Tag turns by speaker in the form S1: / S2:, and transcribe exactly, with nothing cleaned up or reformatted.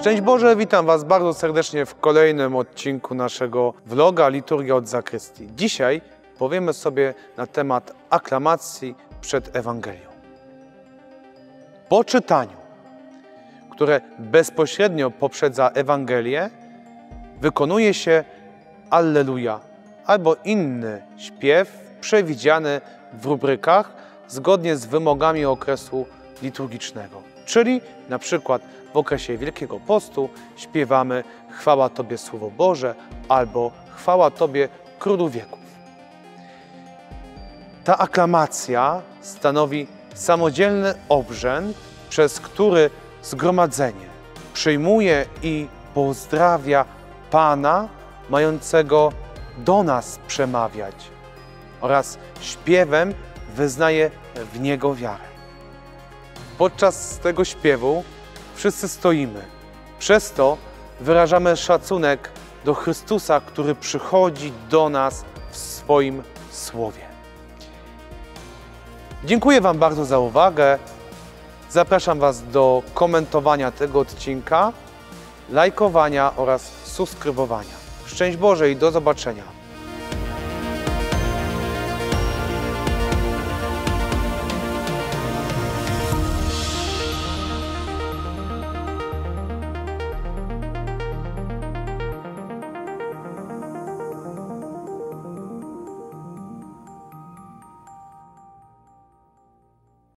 S1: Szczęść Boże, witam Was bardzo serdecznie w kolejnym odcinku naszego vloga Liturgia od Zakrystii. Dzisiaj powiemy sobie na temat aklamacji przed Ewangelią. Po czytaniu, które bezpośrednio poprzedza Ewangelię, wykonuje się Alleluja albo inny śpiew przewidziany w rubrykach zgodnie z wymogami okresu liturgicznego. Czyli na przykład w okresie Wielkiego Postu śpiewamy Chwała Tobie Słowo Boże albo Chwała Tobie Królu Wieków. Ta aklamacja stanowi samodzielny obrzęd, przez który zgromadzenie przyjmuje i pozdrawia Pana mającego do nas przemawiać oraz śpiewem wyznaje w Niego wiarę. Podczas tego śpiewu wszyscy stoimy. Przez to wyrażamy szacunek do Chrystusa, który przychodzi do nas w swoim Słowie. Dziękuję Wam bardzo za uwagę. Zapraszam Was do komentowania tego odcinka, lajkowania oraz subskrybowania. Szczęść Boże i do zobaczenia.